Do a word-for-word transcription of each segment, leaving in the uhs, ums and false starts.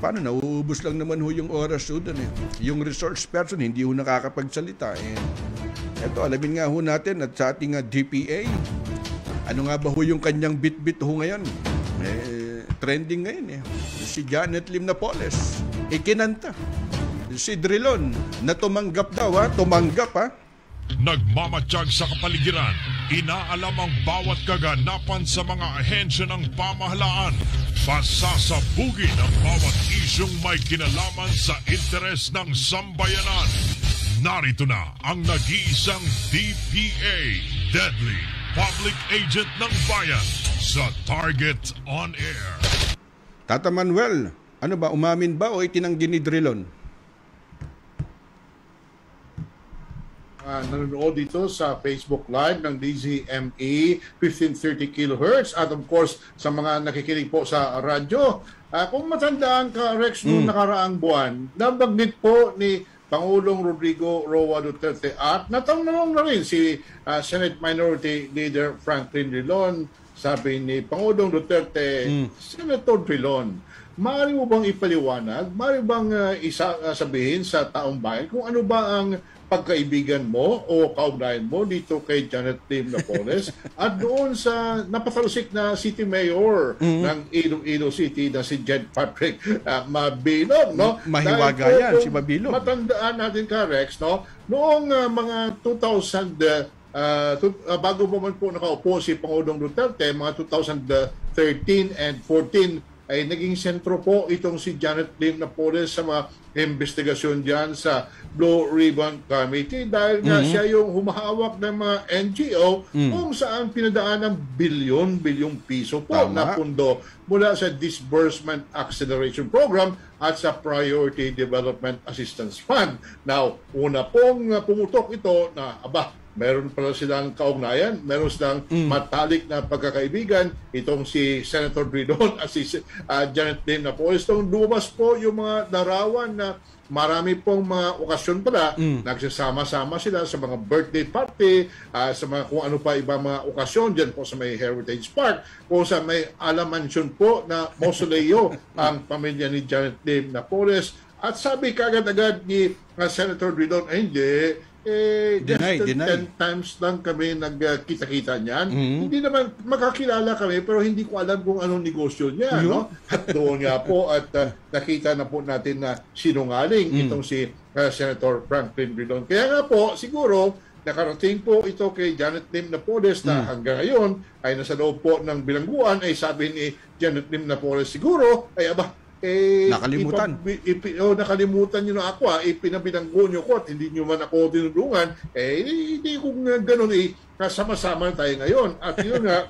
paano, nauubos lang naman ho yung oras ho doon eh. Yung resource person, hindi ho nakakapagsalita. Eh. Ito, alamin nga ho natin at sa ating uh, D P A, ano nga ba ho yung kanyang bit-bit ho ngayon? Eh, trending ngayon eh. Si Janet Lim Napoles, ikinanta. Si Drilon, na tumanggap daw ha, tumanggap ha. Nagmamatsyag sa kapaligiran, inaalam ang bawat kaganapan sa mga ahensya ng pamahalaan. Pasasabugin ang bawat isyong may kinalaman sa interes ng sambayanan. Narito na ang nag-iisang D P A, Deadly Public Agent ng Bayan, sa Target on Air. Tata Manuel, ano ba, umamin ba o itinanggi ni Drilon? Uh, nanonood dito sa Facebook Live ng D Z M E fifteen thirty kilohertz at of course sa mga nakikinig po sa radyo. Uh, kung matandaan ka, Rex, noong mm. nakaraang buwan, nabanggit po ni Pangulong Rodrigo Roa Duterte at natanong na rin si uh, Senate Minority Leader Franklin Drilon. Sabi ni Pangulong Duterte, mm. Senator Drilon, maaari mo bang ipaliwanag, maaari bang uh, isa, uh, sabihin sa taong bayan kung ano ba ang pagkaibigan mo o kaugnayan mo dito kay Janet Lim Napoles at doon sa napatalusik na City Mayor mm-hmm. ng Iloilo City na si Jed Patrick uh, Mabilog, no? Mahiwaga yan, si Mabilog. Matandaan natin ka, Rex, no? Noong uh, mga two thousand, uh, to, uh, bago pa man po nakaupo si Pangulong Duterte, mga two thousand thirteen and fourteen, ay naging sentro po itong si Janet Lim Napoles sa mga investigasyon dyan sa Blue Ribbon Committee dahil nga mm-hmm. siya yung humahawak ng mga N G O mm. kung saan pinadaan ng bilyon-bilyong piso po Tama. na pundo mula sa Disbursement Acceleration Program at sa Priority Development Assistance Fund. Now, una pong pumutok ito na, aba, meron pala silang kaugnayan, meron silang mm. matalik na pagkakaibigan, itong si Senator Drilon at si uh, Janet Lim Napoles. Itong lumabas po yung mga larawan na marami pong mga okasyon pala, mm. nagsasama-sama sila sa mga birthday party, uh, sa mga kung ano pa ibang mga okasyon, dyan po sa may Heritage Park, kung sa may Alamansyon po na mausoleo ang pamilya ni Janet Lim Napoles. At sabi kagad-agad ni uh, Senator Drilon, ay hindi, eh, deny, just deny. ten times lang kami nagkita-kita niyan. Mm-hmm. Hindi naman makakilala kami pero hindi ko alam kung anong negosyo niya. No? At doon nga po at uh, nakita na po natin na sinungaling mm. itong si uh, Senator Franklin Drilon. Kaya nga po, siguro, nakarating po ito kay Janet Lim Napoles na mm. hanggang ngayon ay nasa loob po ng bilangguan ay sabi ni Janet Lim Napoles siguro ay aba, Eh, nakalimutan. Ipa, ipi, oh, nakalimutan nyo na ako, ah. Ipinabinanggo nyo ko at hindi nyo man ako tinulungan. Eh, hindi kung uh, ganun, eh, kasama-sama tayo ngayon. At yun nga,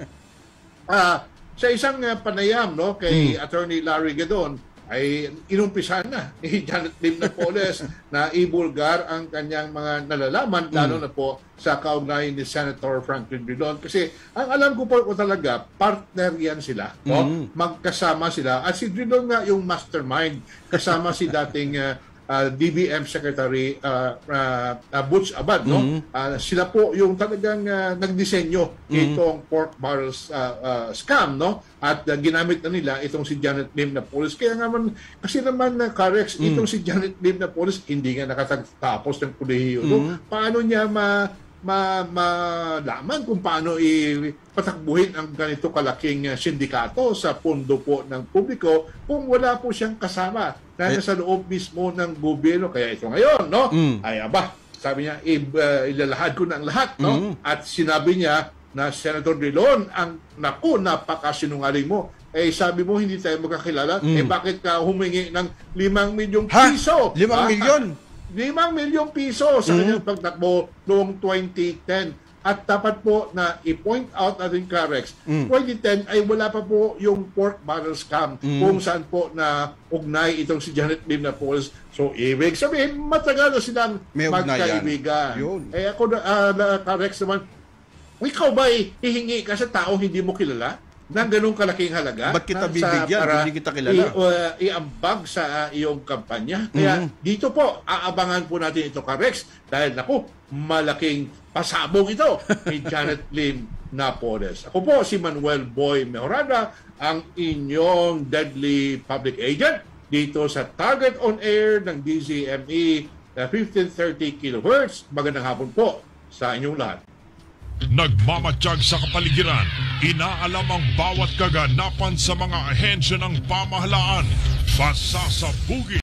uh, sa isang uh, panayam no, kay hmm. Attorney Larry Gadon, ay inumpisan na ni Janet Lim Napoles na ibulgar ang kanyang mga nalalaman, mm. lalo na po sa kaugnayan ni Senator Franklin Drilon. Kasi ang alam ko po ko talaga, partner yan sila. No? Mm. Magkasama sila. At si Drilon nga yung mastermind. Kasama si dating uh, uh, D B M Secretary uh, uh, uh, Butch Abad. No? Mm. Uh, sila po yung talagang uh, nagdisenyo mm. itong pork barrels uh, uh, scam. No? At uh, ginamit na nila itong si Janet Lim Napoles. Kaya nga man, kasi naman na uh, Carex, mm. itong si Janet Lim Napoles, hindi nga nakatapos ng kolehiyo. Mm. No? Paano niya ma, ma, malaman kung paano ipatakbuhin ang ganito kalaking uh, sindikato sa pondo po ng publiko kung wala po siyang kasama na nasa loob mismo ng gobyerno. Kaya ito ngayon, no? Mm. Ay aba, sabi niya, i, uh, ilalahad ko ng lahat, no? Mm. At sinabi niya, na Senator Drilon, ang naku, napakasinungaling mo. Eh, sabi mo, hindi tayo magkakilala. Mm. Eh, bakit ka humingi ng limang milyong piso? Limang ha? milyon? Limang milyong piso sa mm. kanyang pagtakbo noong twenty ten. At dapat po na i-point out natin, Carex, mm. twenty ten ay wala pa po yung pork barrel scam mm. kung saan po na ugnay itong si Janet Lim Napoles. So, ibig sabihin, matagal na silang magkaibigan. Eh, ako na, uh, na Carex naman, ikaw ba hihingi ka sa tao hindi mo kilala ng ganung kalaking halaga? Ba't kita bibigyan? Hindi kita kilala. I, uh, iambag sa uh, iyong kampanya. Kaya mm-hmm. dito po, aabangan po natin ito, Carex. Dahil naku, malaking pasabog ito ni Janet Lim Napoles. Ako po si Manuel Boy Mejorada, ang inyong deadly public agent dito sa Target on Air ng D Z M E na fifteen thirty kilohertz. Magandang hapon po sa inyong lahat. Nagmamatsyag sa kapaligiran, inaalam ang bawat kaganapan sa mga ahensya ng pamahalaan. Pasasabugin